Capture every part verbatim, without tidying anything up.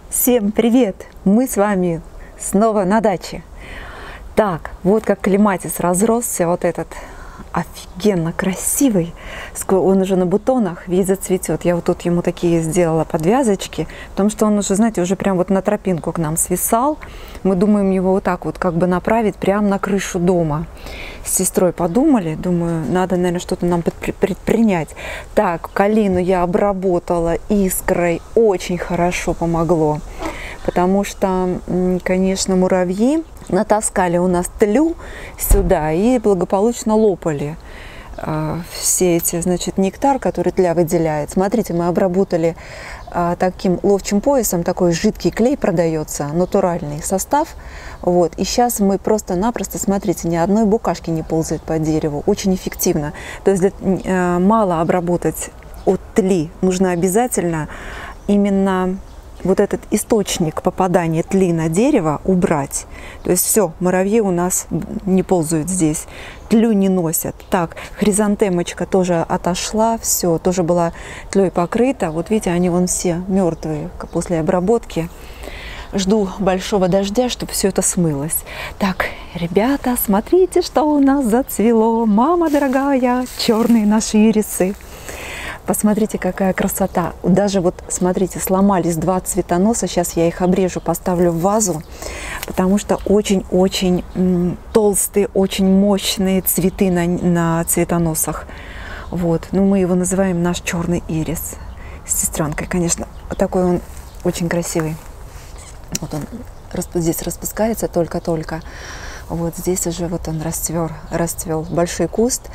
Всем привет! Мы с вами снова на даче. Так, вот как клематис разросся, вот этот офигенно красивый. Он уже на бутонах, весь зацветет. Я вот тут ему такие сделала подвязочки, потому что он уже, знаете, уже прям вот на тропинку к нам свисал. Мы думаем его вот так вот как бы направить прямо на крышу дома. С сестрой подумали, думаю, надо, наверное, что-то нам предпринять. Так, калину я обработала искрой, очень хорошо помогло. Потому что, конечно, муравьи натаскали у нас тлю сюда и благополучно лопали э, все эти, значит, нектар, который тля выделяет. Смотрите, мы обработали э, таким ловчим поясом, такой жидкий клей продается, натуральный состав. Вот. И сейчас мы просто-напросто, смотрите, ни одной букашки не ползает по дереву. Очень эффективно. То есть для, э, мало обработать от тли, нужно обязательно именно вот этот источник попадания тли на дерево убрать. То есть все, муравьи у нас не ползают здесь, тлю не носят. Так, хризантемочка тоже отошла, все, тоже была тлей покрыта. Вот видите, они вон все мертвые после обработки. Жду большого дождя, чтобы все это смылось. Так, ребята, смотрите, что у нас зацвело. Мама дорогая, черные наши ирисы. Посмотрите, какая красота. Даже вот, смотрите, сломались два цветоноса. Сейчас я их обрежу, поставлю в вазу, потому что очень-очень толстые, очень мощные цветы на, на цветоносах. Вот. Ну, мы его называем наш черный ирис. С сестренкой, конечно. Такой он очень красивый. Вот он здесь распускается только-только. Вот здесь уже вот он расцвел, расцвел большой куст.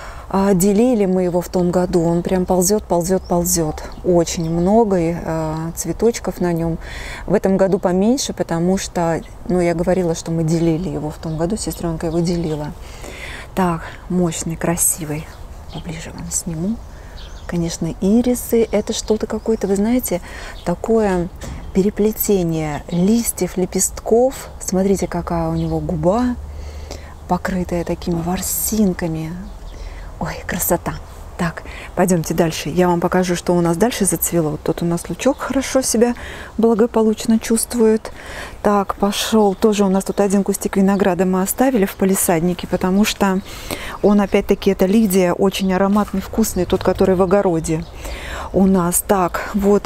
Делили мы его в том году, он прям ползет, ползет, ползет. Очень много э, цветочков на нем. В этом году поменьше, потому что, ну, я говорила, что мы делили его в том году, сестренка его делила. Так, мощный, красивый. Поближе вам сниму. Конечно, ирисы, это что-то какое-то, вы знаете, такое переплетение листьев, лепестков. Смотрите, какая у него губа, покрытая такими ворсинками. Ой, красота. Так, пойдемте дальше. Я вам покажу, что у нас дальше зацвело. Вот тут у нас лучок хорошо себя благополучно чувствует. Так, пошел. Тоже у нас тут один кустик винограда мы оставили в палисаднике, потому что он, опять-таки, это Лидия, очень ароматный, вкусный, тот, который в огороде у нас. Так, вот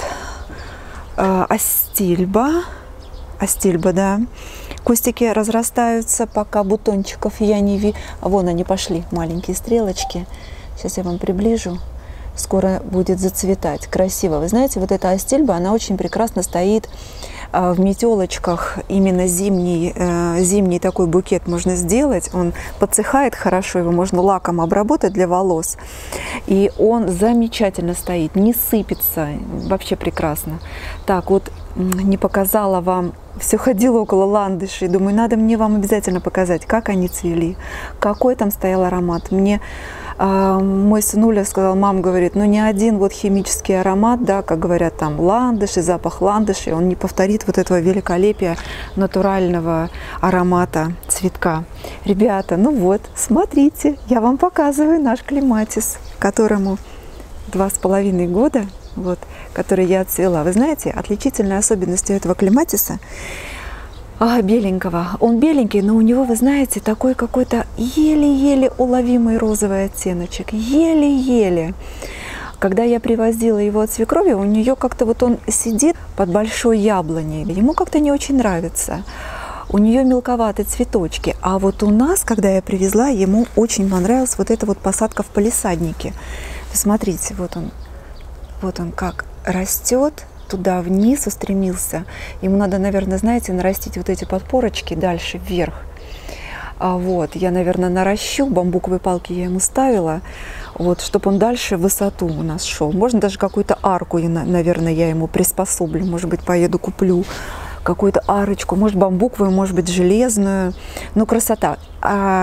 э, астильба. Астильба, да. Кустики разрастаются, пока бутончиков я не вижу. Вон они пошли, маленькие стрелочки. Сейчас я вам приближу. Скоро будет зацветать. Красиво. Вы знаете, вот эта астильба, она очень прекрасно стоит в метелочках. Именно зимний, зимний такой букет можно сделать. Он подсыхает хорошо, его можно лаком обработать для волос. И он замечательно стоит, не сыпется. Вообще прекрасно. Так, вот не показала вам. Все ходила около ландышей. Думаю, надо мне вам обязательно показать, как они цвели, какой там стоял аромат. Мне э, мой сынуля сказал, мама говорит, ну не один вот химический аромат, да, как говорят там ландыши, запах ландышей, он не повторит вот этого великолепия натурального аромата цветка. Ребята, ну вот, смотрите, я вам показываю наш клематис, которому два с половиной года. Вот, который я отцвела. Вы знаете, отличительной особенностью этого клематиса а, беленького. Он беленький, но у него, вы знаете, такой какой-то еле-еле уловимый розовый оттеночек. Еле-еле. Когда я привозила его от свекрови, у нее как-то вот он сидит под большой яблоней. Ему как-то не очень нравится. У нее мелковатые цветочки. А вот у нас, когда я привезла, ему очень понравилась вот эта вот посадка в палисаднике. Посмотрите, вот он. Вот он как растет, туда вниз устремился. Ему надо, наверное, знаете, нарастить вот эти подпорочки дальше вверх. А вот, я, наверное, наращу, бамбуковые палки я ему ставила, вот, чтобы он дальше в высоту у нас шел. Можно даже какую-то арку, наверное, я ему приспособлю. Может быть, поеду куплю какую-то арочку, может, бамбуковую, может быть, железную. Ну, красота. А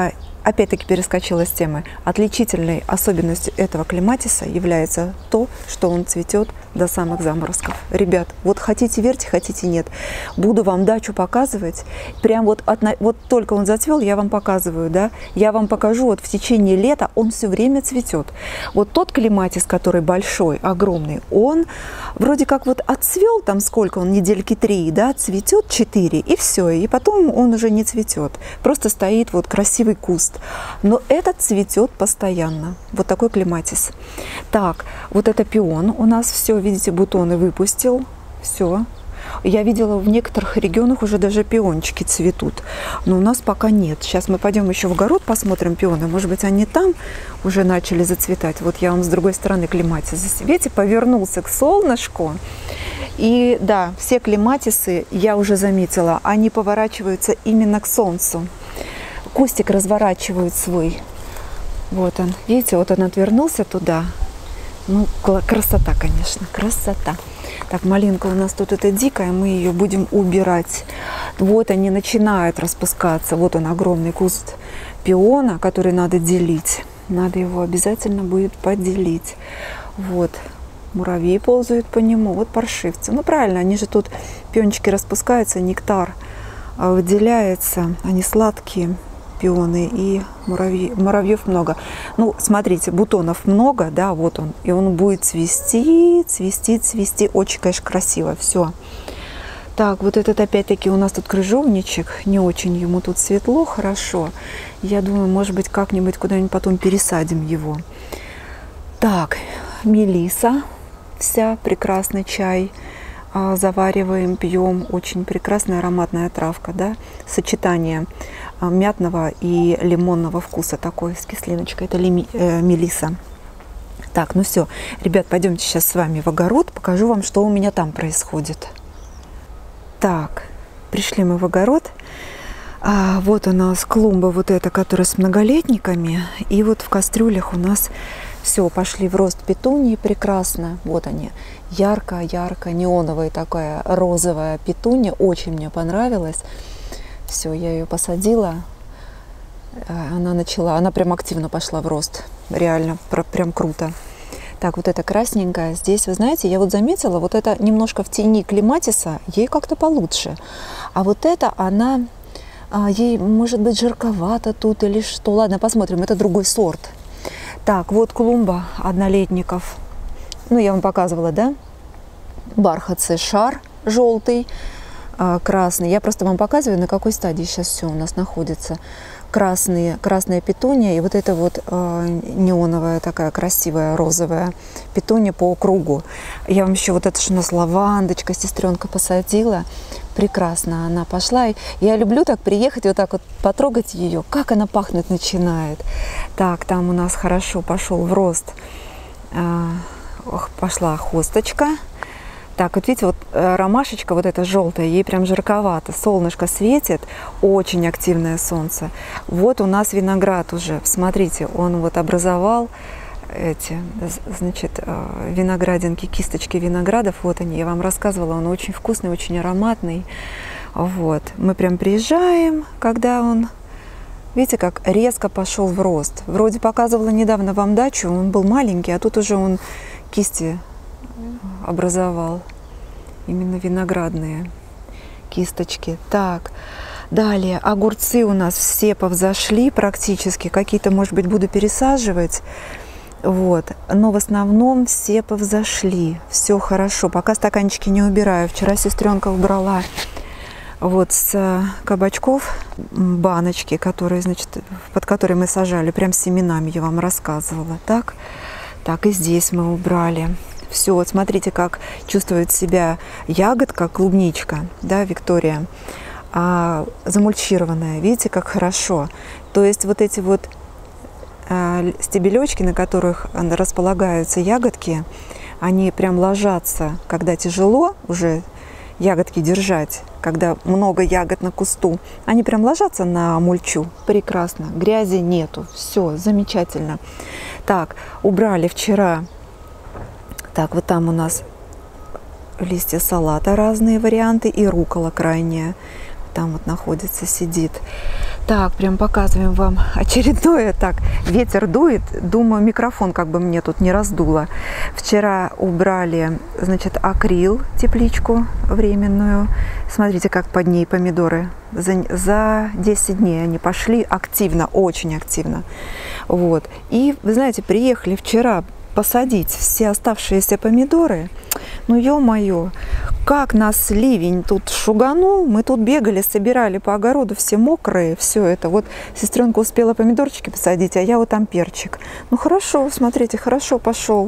опять-таки перескочила с темы. Отличительной особенностью этого клематиса является то, что он цветет до самых заморозков. Ребят, вот хотите верьте, хотите нет. Буду вам дачу показывать. Прям вот, от, вот только он зацвел, я вам показываю, да. Я вам покажу, вот в течение лета он все время цветет. Вот тот клематис, который большой, огромный, он вроде как вот отцвел, там сколько он, недельки три, да, цветет четыре, и все. И потом он уже не цветет. Просто стоит вот красивый куст. Но этот цветет постоянно. Вот такой клематис. Так, вот это пион у нас все, видите, бутоны выпустил. Все. Я видела, в некоторых регионах уже даже пиончики цветут. Но у нас пока нет. Сейчас мы пойдем еще в огород, посмотрим пионы. Может быть, они там уже начали зацветать. Вот я вам с другой стороны клематис. Видите, повернулся к солнышку. И да, все клематисы, я уже заметила, они поворачиваются именно к солнцу. Кустик разворачивает свой. Вот он. Видите, вот он отвернулся туда. Ну, красота, конечно, красота. Так, малинка у нас тут это дикая, мы ее будем убирать. Вот они начинают распускаться. Вот он, огромный куст пиона, который надо делить. Надо его обязательно будет поделить. Вот, муравьи ползают по нему. Вот паршивцы. Ну, правильно, они же тут, пиончики распускаются, нектар выделяется. Они сладкие. Пионы, и муравьи, муравьев много. Ну, смотрите, бутонов много, да, вот он. И он будет цвести, цвести, цвести. Очень, конечно, красиво. Все. Так, вот этот опять-таки у нас тут крыжовничек. Не очень ему тут светло, хорошо. Я думаю, может быть, как-нибудь куда-нибудь потом пересадим его. Так, мелиса вся, прекрасный чай. Завариваем, пьем. Очень прекрасная ароматная травка, да. Сочетание мятного и лимонного вкуса такой с кислиночкой. Это лими, э, мелиса. Так, ну все, ребят, пойдемте сейчас с вами в огород. Покажу вам, что у меня там происходит. Так, пришли мы в огород. А, вот у нас клумба вот эта, которая с многолетниками. И вот в кастрюлях у нас все, пошли в рост петунии прекрасно. Вот они, ярко-ярко, неоновая такая розовая петуния. Очень мне понравилась. Все, я ее посадила. Она начала, она прям активно пошла в рост. Реально, прям круто. Так, вот эта красненькая. Здесь, вы знаете, я вот заметила, вот это немножко в тени клематиса, ей как-то получше. А вот это, она, ей может быть жарковато тут или что. Ладно, посмотрим, это другой сорт. Так, вот клумба однолетников. Ну, я вам показывала, да? Бархатцы, шар желтый, красный. Я просто вам показываю, на какой стадии сейчас все у нас находится. Красные, красная петуния и вот эта вот э, неоновая такая красивая розовая петуния по кругу. Я вам еще вот это, что у нас лавандочка, сестренка посадила. Прекрасно она пошла. И я люблю так приехать, вот так вот потрогать ее, как она пахнуть начинает. Так, там у нас хорошо пошел в рост. Э, пошла хосточка. Так, вот видите, вот ромашечка вот эта желтая, ей прям жарковато, солнышко светит, очень активное солнце. Вот у нас виноград уже, смотрите, он вот образовал эти, значит, виноградинки, кисточки виноградов, вот они, я вам рассказывала, он очень вкусный, очень ароматный. Вот, мы прям приезжаем, когда он, видите, как резко пошел в рост. Вроде показывала недавно вам дачу, он был маленький, а тут уже он кисти образовал, именно виноградные кисточки. Так, далее огурцы у нас все повзошли практически, какие-то, может быть, буду пересаживать, вот, но в основном все повзошли, все хорошо. Пока стаканчики не убираю. Вчера сестренка убрала вот с кабачков баночки, которые, значит, под которые мы сажали, прям с семенами, я вам рассказывала. Так, так и здесь мы убрали. Все, вот смотрите, как чувствует себя ягодка, клубничка, да, Виктория, а, замульчированная. Видите, как хорошо. То есть вот эти вот а, стебелечки, на которых располагаются ягодки, они прям ложатся, когда тяжело уже ягодки держать, когда много ягод на кусту, они прям ложатся на мульчу. Прекрасно, грязи нету, все замечательно. Так, убрали вчера. Так, вот там у нас листья салата, разные варианты, и руккола крайняя. там вот находится, сидит. Так, прям показываем вам очередное. Так, ветер дует. Думаю, микрофон как бы мне тут не раздуло. Вчера убрали, значит, акрил, тепличку временную. Смотрите, как под ней помидоры. За, за десять дней они пошли активно, очень активно. Вот. И, вы знаете, приехали вчера посадить все оставшиеся помидоры. Ну, ё-моё, как нас ливень тут шуганул. Мы тут бегали, собирали по огороду, все мокрые, все это. Вот сестренка успела помидорчики посадить, а я вот там перчик. Ну, хорошо, смотрите, хорошо пошел.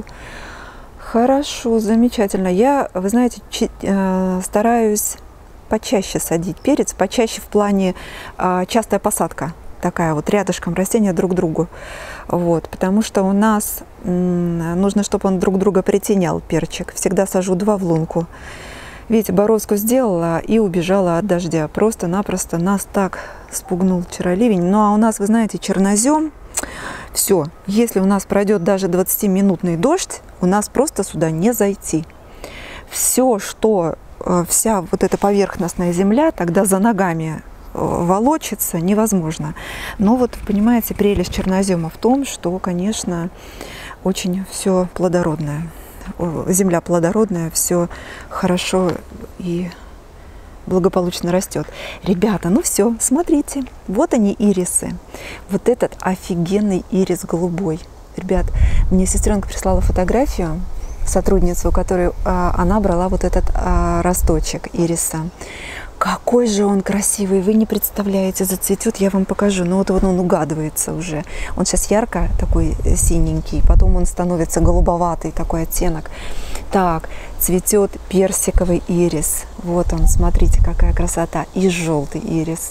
Хорошо, замечательно. Я, вы знаете, э, стараюсь почаще садить перец, почаще в плане э, частая посадка. Такая вот рядышком растения друг к другу. Вот, потому что у нас нужно, чтобы он друг друга притенял, перчик. Всегда сажу два в лунку. Видите, бороздку сделала и убежала от дождя. Просто-напросто нас так спугнул вчера ливень. Ну а у нас, вы знаете, чернозем. Все, если у нас пройдет даже двадцатиминутный дождь, у нас просто сюда не зайти. Все, что, вся вот эта поверхностная земля тогда за ногами волочиться невозможно. Но вот, понимаете, прелесть чернозема в том, что, конечно, очень все плодородное. Земля плодородная, все хорошо и благополучно растет. Ребята, ну все, смотрите, вот они ирисы. Вот этот офигенный ирис голубой. Ребят, мне сестренка прислала фотографию, сотрудницу, у которой а, она брала вот этот а, росточек ириса. Какой же он красивый, вы не представляете, зацветет, я вам покажу. Ну вот, вот он угадывается уже. Он сейчас ярко такой синенький, потом он становится голубоватый, такой оттенок. Так, цветет персиковый ирис. Вот он, смотрите, какая красота. И желтый ирис.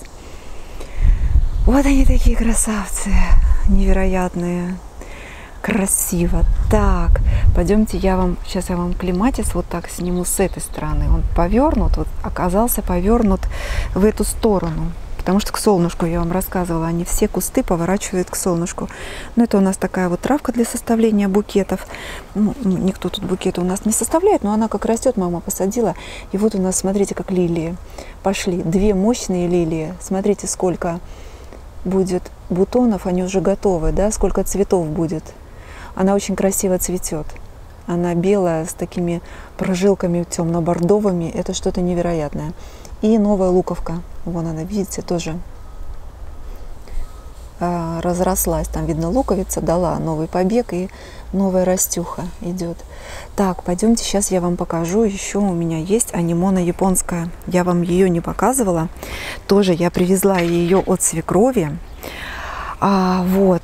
Вот они такие красавцы, невероятные. Красиво. Так, пойдемте, я вам сейчас я вам клематис вот так сниму с этой стороны. Он повернут, вот оказался повернут в эту сторону, потому что к солнышку, я вам рассказывала, они все кусты поворачивают к солнышку. Ну, это у нас такая вот травка для составления букетов. Ну, никто тут букеты у нас не составляет, но она как растет, мама посадила. И вот у нас, смотрите, как лилии пошли. Две мощные лилии. Смотрите, сколько будет бутонов, они уже готовы, да, сколько цветов будет. Она очень красиво цветет. Она белая, с такими прожилками темно-бордовыми. Это что-то невероятное. И новая луковка. Вон она, видите, тоже э, разрослась. Там видно, луковица дала новый побег, и новая растюха идет. Так, пойдемте, сейчас я вам покажу. Еще у меня есть анимона японская. Я вам ее не показывала. Тоже я привезла ее от свекрови. А, вот.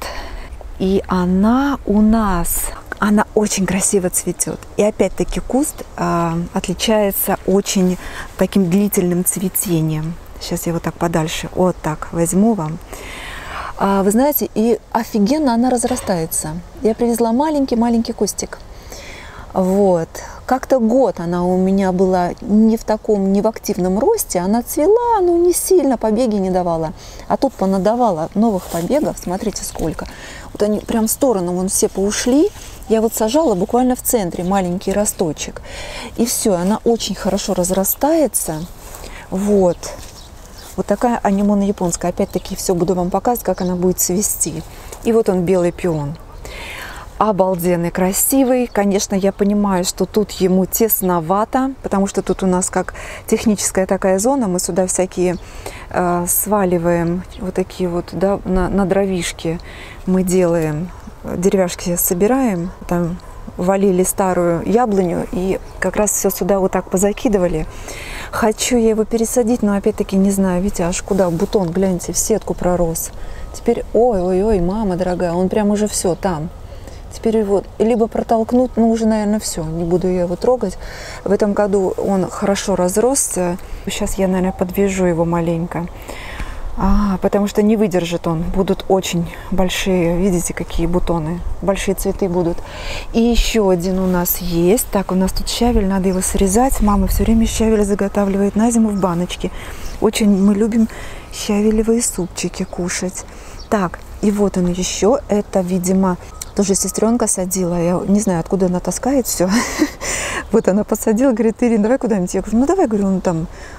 И она у нас, она очень красиво цветет. И опять-таки куст а, отличается очень таким длительным цветением. Сейчас я вот так подальше, вот так возьму вам. А, вы знаете, и офигенно она разрастается. Я привезла маленький-маленький кустик. Вот. Как-то год она у меня была не в таком, не в активном росте. Она цвела, но не сильно, побеги не давала. А тут понадавала новых побегов. Смотрите, сколько. Вот они прям в сторону, вон все поушли. Я вот сажала буквально в центре маленький росточек. И все, она очень хорошо разрастается. Вот. Вот такая анимона японская. Опять-таки все буду вам показывать, как она будет цвести. И вот он, белый пион. Обалденный, красивый. Конечно, я понимаю, что тут ему тесновато, потому что тут у нас как техническая такая зона. Мы сюда всякие э, сваливаем, вот такие вот, да, на, на дровишки мы делаем, деревяшки собираем, там валили старую яблоню и как раз все сюда вот так позакидывали. Хочу я его пересадить, но опять-таки не знаю, видите, аж куда, бутон, гляньте, в сетку пророс. Теперь, ой-ой-ой, мама дорогая, он прям уже все там. Теперь его либо протолкнуть, ну уже, наверное, все, не буду я его трогать. В этом году он хорошо разросся. Сейчас я, наверное, подвяжу его маленько, а, потому что не выдержит он. Будут очень большие, видите, какие бутоны, большие цветы будут. И еще один у нас есть. Так, у нас тут щавель, надо его срезать. Мама все время щавель заготавливает на зиму в баночке. Очень мы любим щавелевые супчики кушать. Так, и вот он еще. Это, видимо, тоже сестренка садила, я не знаю, откуда она таскает все. Вот она посадила, говорит: Ирина, давай куда-нибудь. Я говорю: ну давай, говорю, ну там в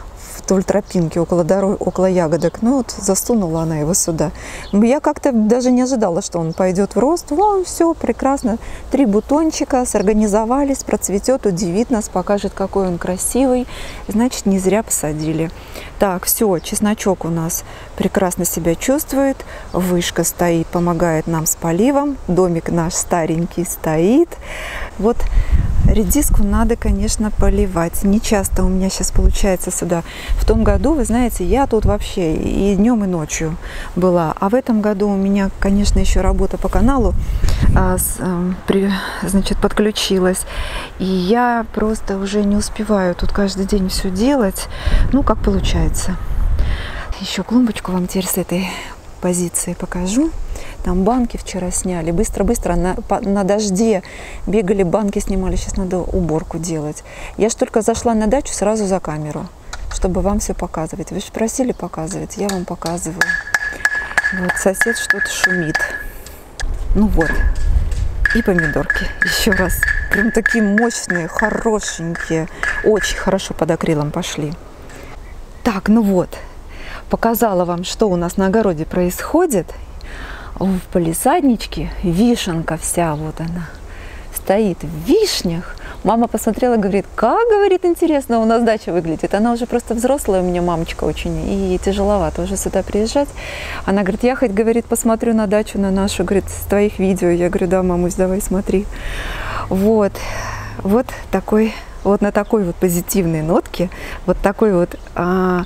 вдоль тропинки, около дороги, около ягодок. Ну вот засунула она его сюда. Я как-то даже не ожидала, что он пойдет в рост. Вон, все прекрасно. Три бутончика сорганизовались, процветет, удивит нас, покажет, какой он красивый. Значит, не зря посадили. Так, все, чесночок у нас прекрасно себя чувствует. Вышка стоит, помогает нам с поливом. Домик наш старенький стоит. Вот редиску надо, конечно, поливать. Не часто у меня сейчас получается сюда. В том году, вы знаете, я тут вообще и днем, и ночью была. А в этом году у меня, конечно, еще работа по каналу а, с, а, при, значит, подключилась. И я просто уже не успеваю тут каждый день все делать. Ну, как получается. Еще клумбочку вам теперь с этой позиции покажу. Там банки вчера сняли. Быстро-быстро на, на дожде бегали, банки снимали. Сейчас надо уборку делать. Я ж только зашла на дачу сразу за камеру, чтобы вам все показывать. Вы же просили показывать, я вам показываю. Вот сосед что-то шумит. Ну вот. И помидорки. Еще раз. Прям такие мощные, хорошенькие. Очень хорошо под акрилом пошли. Так, ну вот. Показала вам, что у нас на огороде происходит. В палисадничке вишенка вся, вот она, стоит в вишнях. Мама посмотрела, говорит, как, говорит, интересно у нас дача выглядит. Она уже просто взрослая, у меня мамочка очень, и тяжеловато уже сюда приезжать. Она говорит, я хоть, говорит, посмотрю на дачу, на нашу, говорит, с твоих видео. Я говорю, да, мамусь, давай смотри. Вот, вот такой, вот на такой вот позитивной нотке, вот такой вот... А,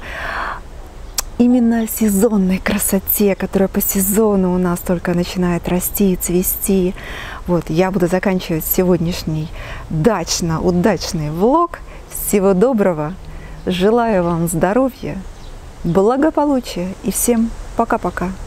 именно сезонной красоте, которая по сезону у нас только начинает расти и цвести. Вот, я буду заканчивать сегодняшний дачно-удачный влог. Всего доброго. Желаю вам здоровья, благополучия и всем пока-пока.